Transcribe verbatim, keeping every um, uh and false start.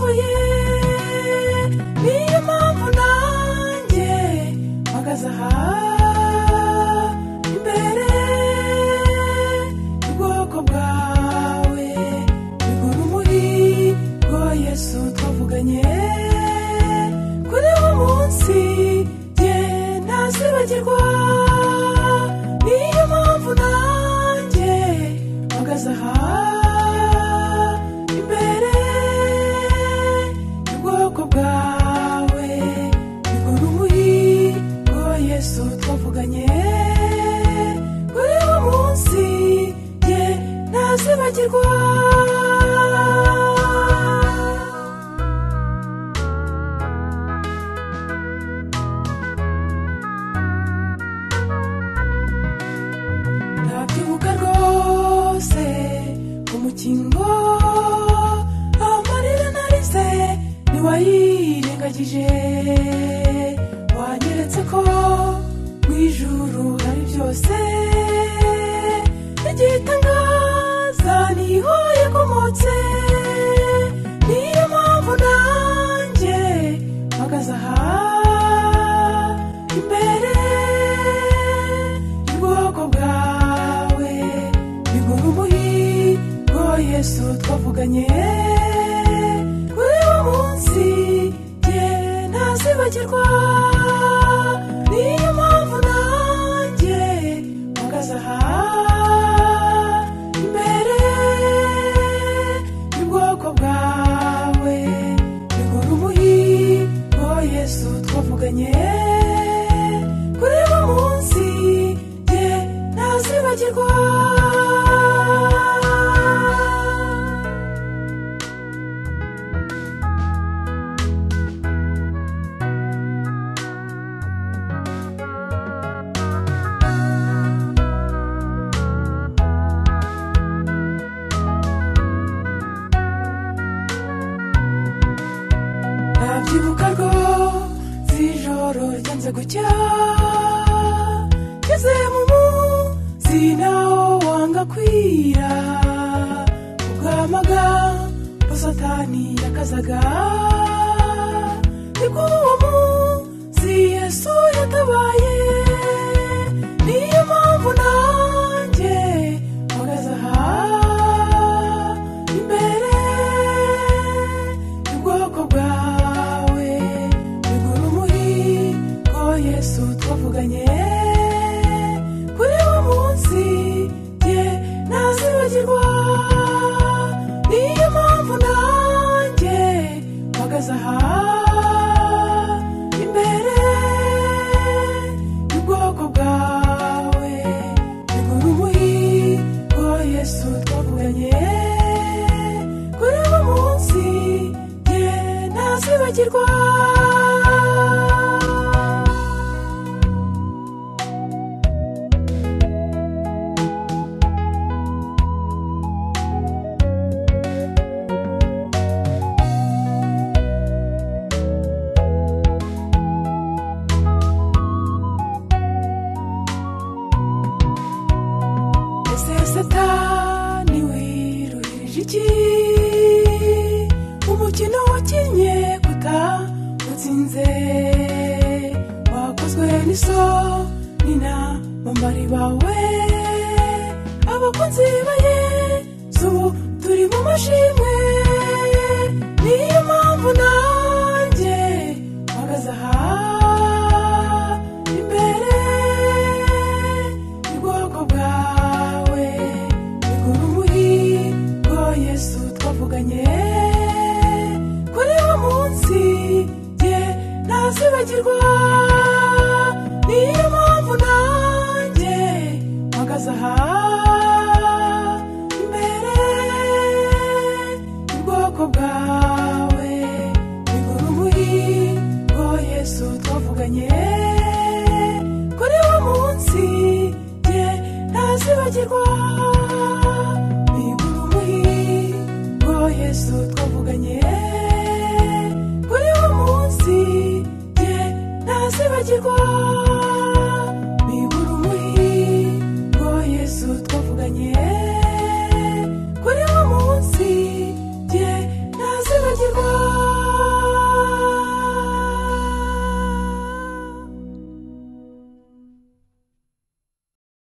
nshoboye niyo mpamvu nanjye mpagaze aha imbere y'ubwoko bwawe bigura umuhigo Yesu twavuganye kuri uwo munsi jye ntazibagirwa niyo mpamvu nanjye mpagaze aha imbere y'ubwoko bwawe bigura umuhigo Yesu twavuganye kuri uwo munsi jye ntazibagirwa ndabyibuka rwose umukingo amarira narize ntiwayirengagije wanyeretse ko mu ijuru hari byose igitangaza niho yakomotse niyo mpamvu nanjye mpagaze aha imbere y'ubwoko bwawe bigura umuhigo Yesu twavuganye kuri uwo munsi jye ntazibagirwa niyo mpamvu nanjye mpagaze aha imbere y'ubwoko bwawe bigura umuhigo Yesu twavuganye kuri uwo munsi jye ntazibagirwa ndabyibuka rwose ijoro ryanze gucya ngeze mu munsi nawo wanga kwira ubwamagambo satani yakazaga ni bw'uwo munsi Yesu yatabaye niyo mpamvu nanjye mpagaze aha imbere y'ubwoko bwawe bigura umuhigo Yesu twavuganye kuri uwo munsi jye ntazibagirwa niyo mpamvu nanjye mpagaze aha imbere y'ubwoko bwawe bigura umuhigo Yesu twavuganye kuri uwo munsi jye ntazibagirwa ese satani wiruhirije iki umukino wakinnye guta utsinze wakozwe n'isoni n'abambari bawe abakunzi ba Yesu turi mu mashimwe niyo mpamvu nanjye mpagaze aha imbere y'ubwoko bwawe bigura umuhigo Yesu twavuganye kuri uwo munsi jye ntazibagirwa niyo mpamvu nanjye mpagaze aha imbere y'ubwoko bwawe bigura umuhigo Yesu twavuganye kuri uwo munsi jye ntazibagirwa